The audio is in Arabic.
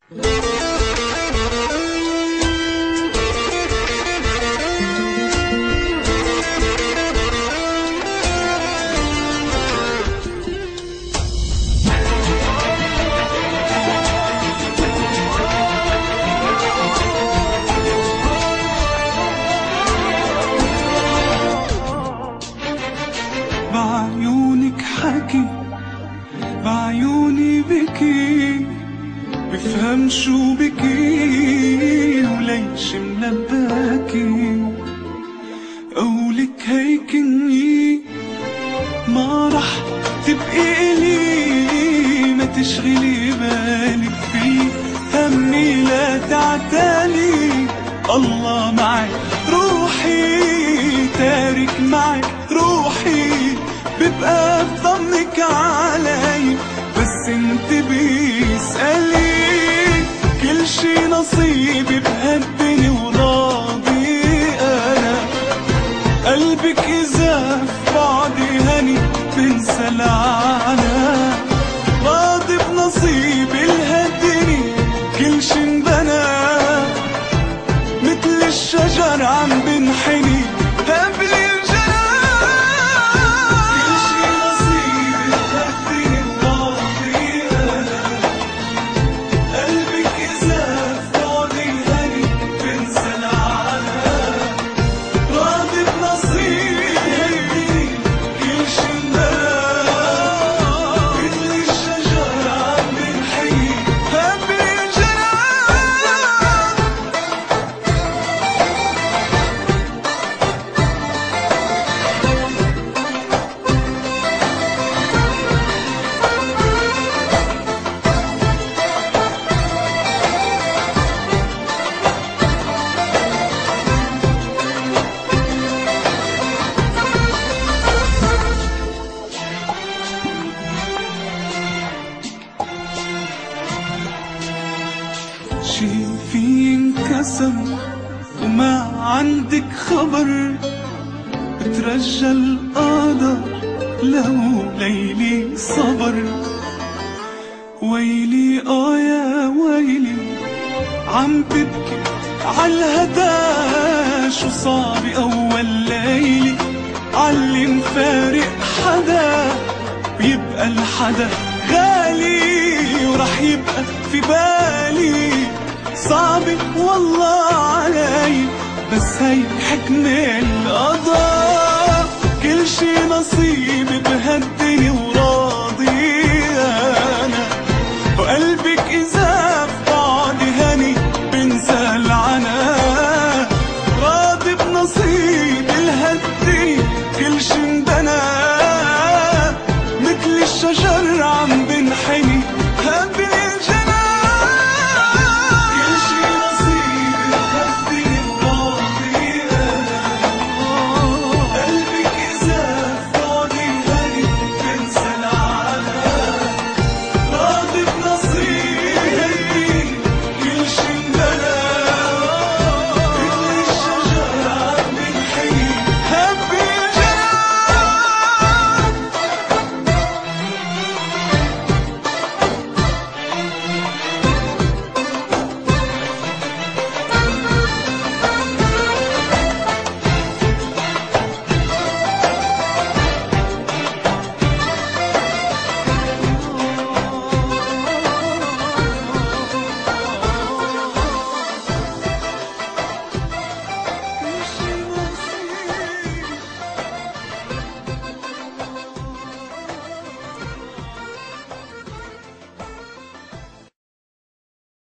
بعيونك حكي، بعيوني بكي، بفهم شو بكي وليش منباكي. قولك هيكني ما رح تبقي إلي، ما تشغلي بالك في همي لا تعتالي. الله معي روحي تارك معي روحي، ببقى بضمك علي بس انت بيسألي. كل شي نصيبي بهالدنيا وراضي انا، قلبك اذا في بعدي هني بنسى العنا. راضي بنصيبي لهالدنيا كل شي انبنى، مثل الشجر عم بنحني قبل شي في انكسر وما عندك خبر. بترجى القدر لو ليلي صبر. ويلي يا ويلي عم ببكي عالهدى. شو صعب اول ليلي عاللي مفارق حدا، بيبقى الحدا غالي ورح يبقى في بالي. صعب والله علي بس هي حكمة